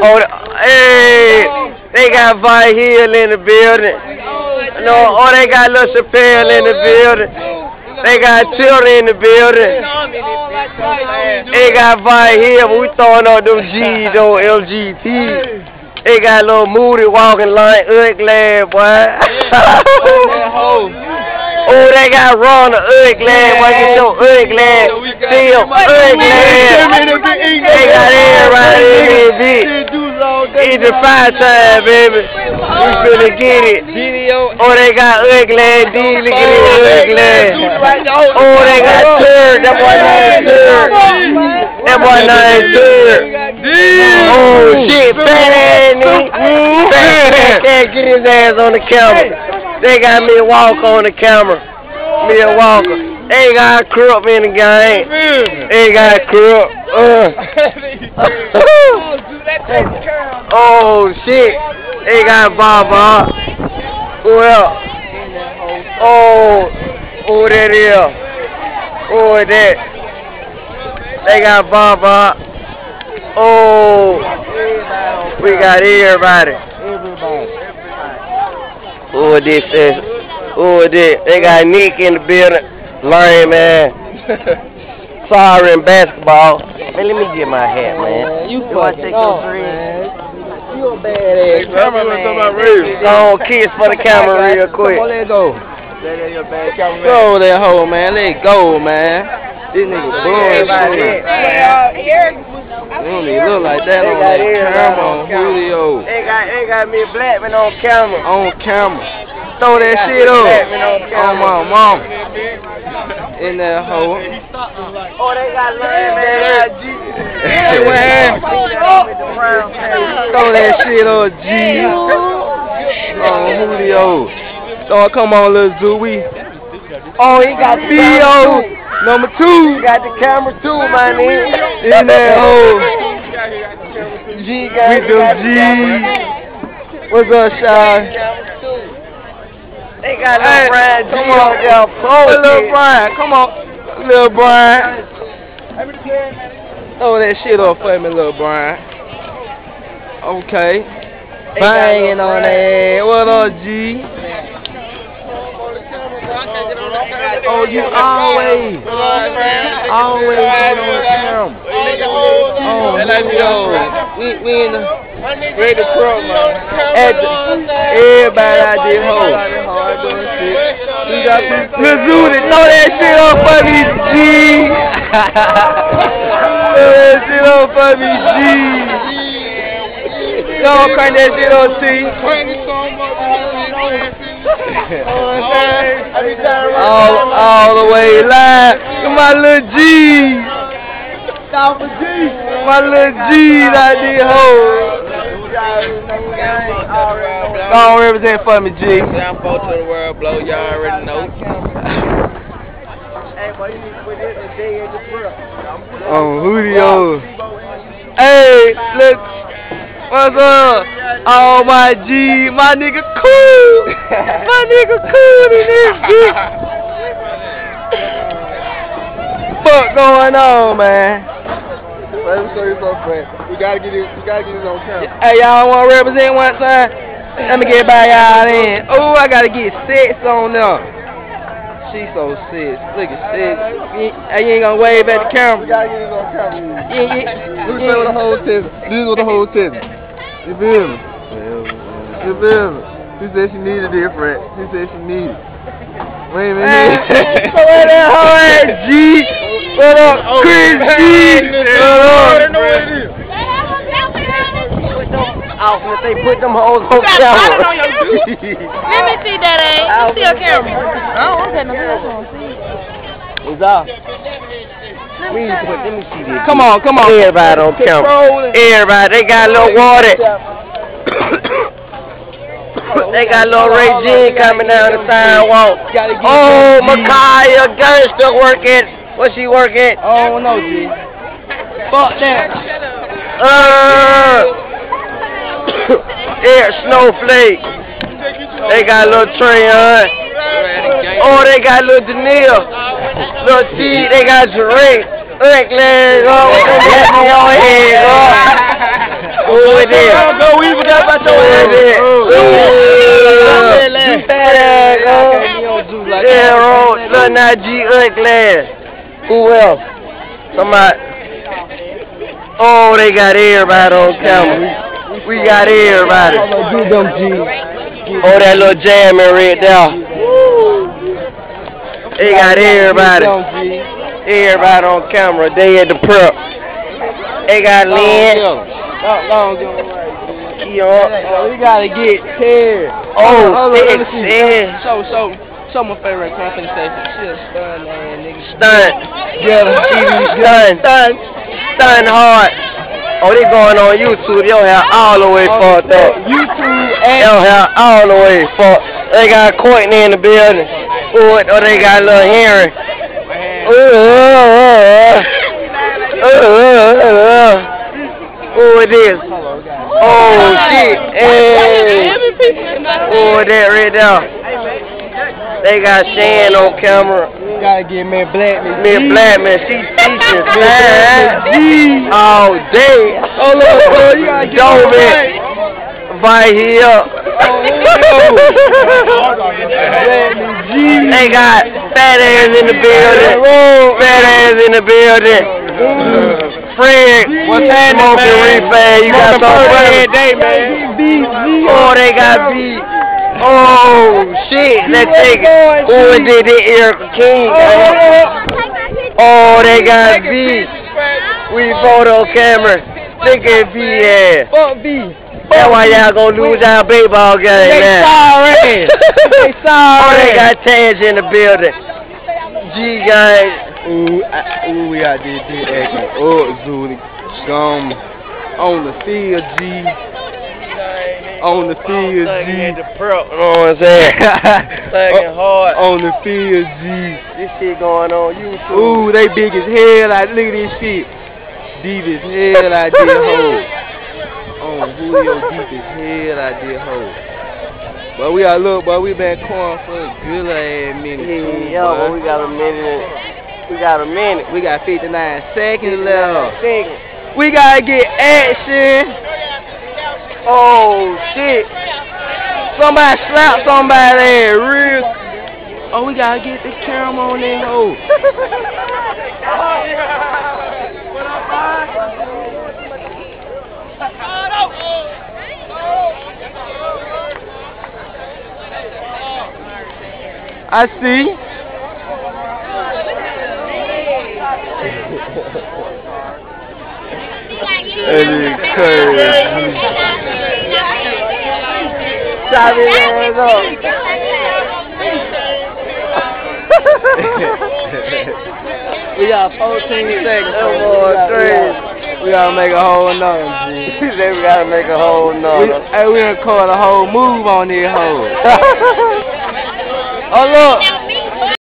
Oh, hey, they got FAIRFIELD in the building. No, oh, they got Lil Chappelle in the building. They got children in the building. They got FAIRFIELD, but we throwing up them G's, though, LGT. They got little Moody walking like ugly, boy. Oh, they got Ron the ugly, boy, get your ugly, still ugly. They got everybody in this bitch. It's the 5 time, baby. We finna get it. Oh, they got ugly, D, look at it, ugly. Oh, they got Turd, that boy named Turd. That boy named Turd. Oh, shit, fat ass nigga. Fat can't get his ass on the camera. They got me walk on the camera. Me a Walker. They got Crook in the game. They got Crook. Oh shit. They got Baba. Who else? Oh, who that is? Who is that? They got Baba. Oh, we got everybody. Who this is? Who is this? They got Nick in the building. Lame, man. Sorry in basketball. Man, let me get my hat, man. You want to take your three? You a badass. Go on, kiss for the camera real quick. Come on, let go. Go that hoe, man. Let go, man. This nigga bullshit. They don't even look like that on that camera, Julio. They got me a black man on camera. On camera. Throw that shit up. On my mama. In that hoe. Oh, they got lame man. Throw that shit up, G. Oh, Julio. Oh, come on, little Zooey. Oh, he got Theo. Number 2. You got the camera too, my nigga. In that hole. G got G. What's up, Shy? They got Lil Brian. Come on, Lil Brian. Come on, Lil Brian. Throw that shit up for me, Lil Brian. Okay. Banging on that. What up, G? Oh, you always on the camera. Oh, let's go. We in the ready to pro, man. Everybody out there, hoe. We got Lil Zooty, throw that shit up for me, G. Throw that shit up for me, G. Go crank that shit up, T. All the way live to my little G. My little G out there, hoe. Go on, represent for me, G. I'm both to the world, blow. Y'all already know. Oh, Julio. Hey, look. What's up? Oh, my G, my nigga cool. My nigga cool in this bitch. What going on, man? Let me show you something. We gotta get this on camera. Hey, y'all want to represent one time? Let me get by y'all in. Oh, I gotta get 6 on there. She so 6. Look at 6. You ain't gonna wave at the camera. We gotta get this on camera. This is what the whole tip. This is what the whole tip. You feel me? You feel me? She said she needed it, Fred. She said she needed it. Wait a minute. So where that hoe at, G? What up, Chris G? What up? Outfit, they put them hoes on camera. Let me see that, you see your camera. I don't want that no more. It's off. Let me see this. Come on. Everybody on camera. Everybody, they got a little water. They got a little Regine coming down the sidewalk. Oh, Micaiah Gangster working. What she working? Oh, no, G. Fuck that. Yeah, Snowflake. They got a little Trayon. Oh, they got a little Danielle. Little T, they got Jarek. Look, let's go. Let me on here, Who is this? Go, we forgot about your ass. You fat ass. Yeah, roll. Look now, G ugly. Who else? Somebody. Oh, they got everybody on camera. We got everybody. Oh, that little jamming right there. They got everybody. Everybody on camera. They at the prep. They got Lynn. We gotta get Terry. Oh, Show my favorite compensation. She a stun ass nigga. Stunt. Stunt hard. Oh, they going on YouTube. Your hair all the way fucked up. Your hair all the way fucked. They got Courtney in the building. Oh, they got little Henry. Who it is? Oh, shit. Hey. Oh, that right there. They got Shan on camera. Gotta get me Blackman. Me Blackman, she teaches, man. All day. Oh, look, you gotta get it. Right here. They got fat ass in the building. Fat ass in the building. Fred, smoking reefer. You got some every day, man. Oh, they got beat. Oh, shit. Let's take it. Who did it? Erica King. Oh, they got beat. We photo camera. Look at B ass. Fuck B. That's why y'all gonna lose our baseball game, man. They sorry. Oh, they got Taj in the building. G guys. Ooh, we got this action. Oh, Zuli. Gum. On the field, G. On the field, G. You know what I'm saying? Thugging hard. On the field, G. This shit going on YouTube. Ooh, they big as hell. Like, look at this shit. Deep as hell, I did hold. Oh, Julio deep as hell, I did hold. But we got look, but we been calling for a good ass minute. Yo, we got a minute. We got a minute. We got 59 seconds left. We gotta get action. Oh shit! Somebody slap somebody real. Oh, we gotta get the camera on that hoe. I see. That is crazy. Stop his ass up. We got 14 seconds. We gotta make a whole number, G. We gotta make a whole number. We done caught a whole move on this hoe. Oh, look.